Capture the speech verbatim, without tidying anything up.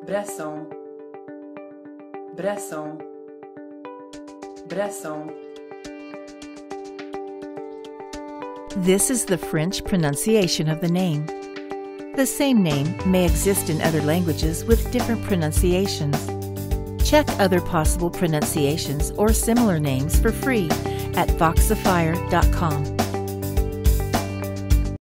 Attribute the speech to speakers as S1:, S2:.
S1: Bresson, Bresson, Bresson.
S2: This is the French pronunciation of the name. The same name may exist in other languages with different pronunciations. Check other possible pronunciations or similar names for free at voxifier dot com.